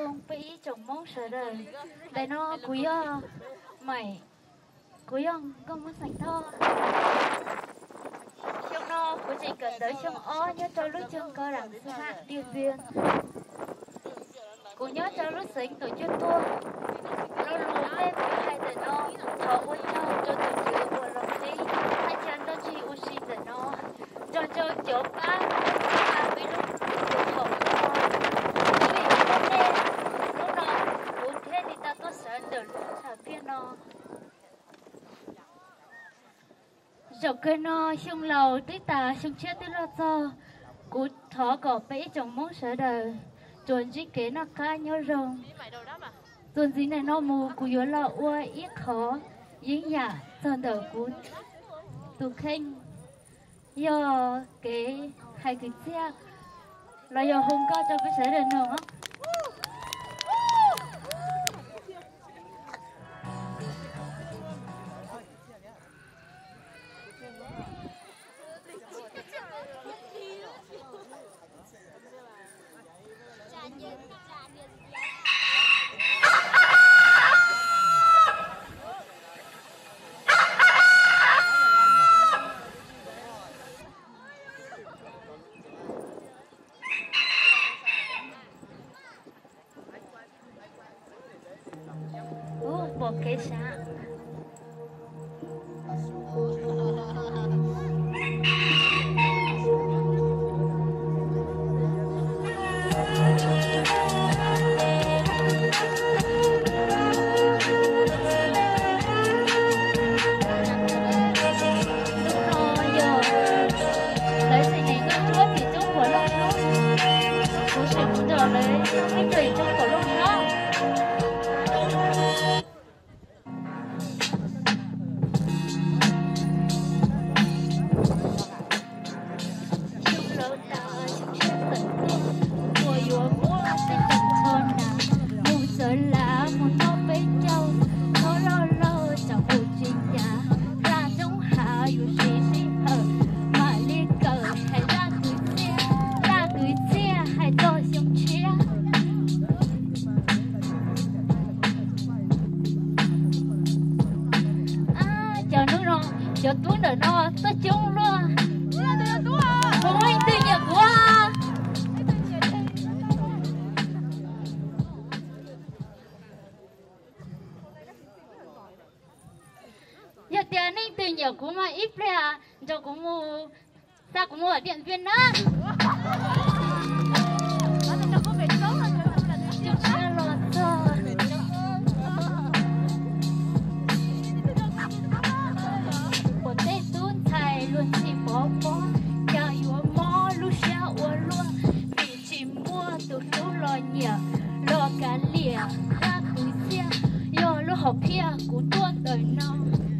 chung bị chồng mong sợ đời để nó quý mày quý ông không muốn sành thơ trong nó của chị cần tới trong ó nhớ cho lúc chân cơ đằng xa điên viên cô nhớ cho lúc sinh tổ chức tua nó luôn lên với hai tờ nó thọ quân nhau cho tổ chức của lòng đi hai chân đó chị u si tờ nó cho chỗ ba bị lúc chỗ hậu vì vấn đề lúc nào muốn thế thì ta có sợ được lúc thả kia nó dọc cái nó xung lầu tới ta xung chết tới lo cho cú thọ cỏ bẫy chồng mong sợ đời chuẩn chỉ kế nó cá nhớ rồng tuần gì này nó mù cú yếu là ua ít khó dính nhả sơn đầu cú tụ khinh do cái hai cái xe là do hùng cao cho cái sẽ đời nữa bỏ cái sáng cho tuấn đời nó tất chung luôn không anh tự nhiên quá giờ tiền anh tự nhiên cũng mà ít ra cho cũng mua sao cũng mua ở điện viên đó luôn chỉ bỏ cho yêu mò lúc sao luôn vì chỉ mua từ lúc lo nhẹ lo cả lìa ra cứ xe yo lúc học kia của tuôn đời nó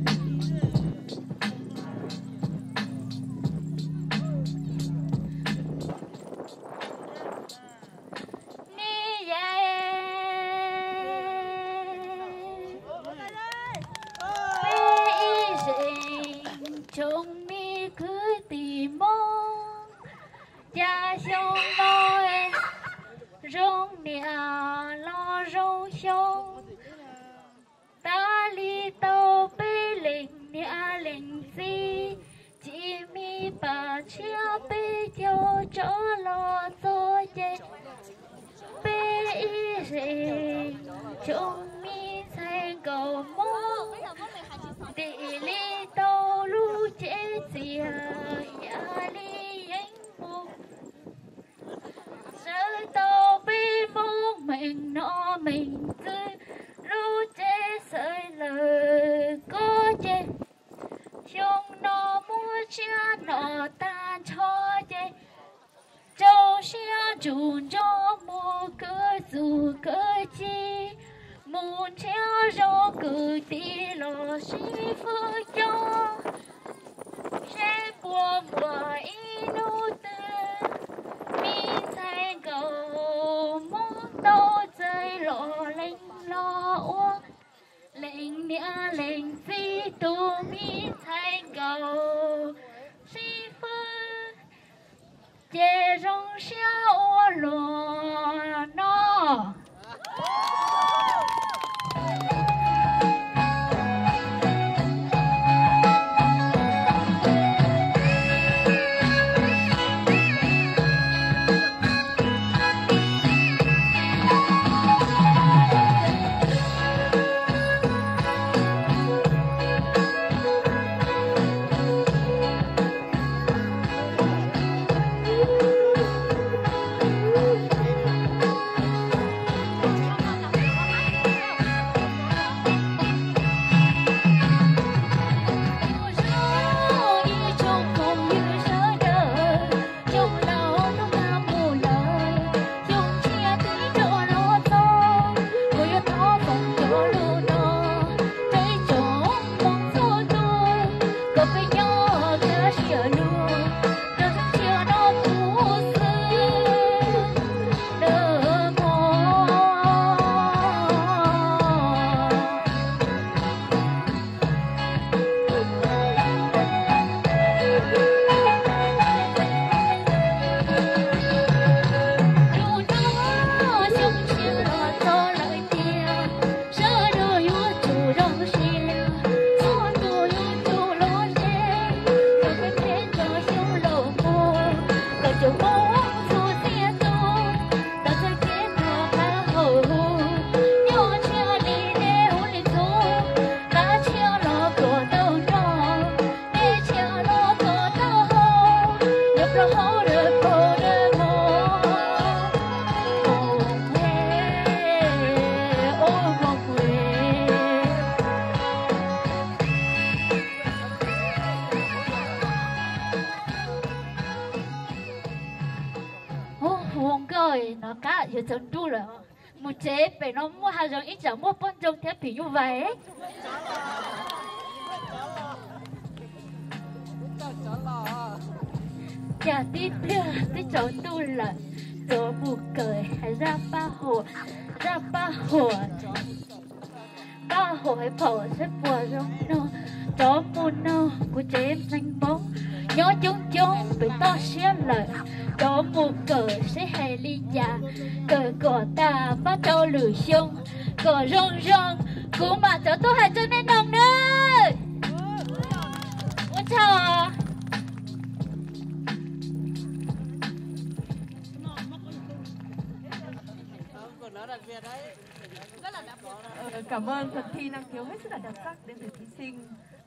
chúng mi cứ tìm mong cha sông nói rong nè lo rong sông ta li tàu bê lệnh nè lệnh gì chỉ mi bà chia bê cho lo cho chê bê y rình chúng mi thành cầu mong để li tàu lu chế gì ya li anh mong rơi tàu bê mong mình nó mình cứ lu chế sợi lời có chế chúng nó mua chia nó tan cho chế châu xia chùn cho mua cơ dù cơ chi muốn theo gió cứ đi lo xí phơi cho sẽ buồn mùa inu tư mi thay cầu muốn đâu chơi lo lệnh lo uống lệnh nia lệnh phi tu mi thay cầu xí phơi chè rong xia ô lo nó ơi nó cá giờ chân đu rồi một chế phải nó mua hàng giống ít chẳng mua con trông thế thì như vậy chả tí bia tí cháu tu là đồ mù cười hay ra ba hồ hay phở sẽ bùa rong nô chó mù nô của chế em xanh bóng nhó chung với to xía lời chó mù cười sẽ hay ly già cười của ta bắt đầu lử xung cười rong cú mà cháu tôi hay cho nên đồng nữa ôi chào à Cảm ơn phần thi năng khiếu hết sức là đặc sắc đến từ thí sinh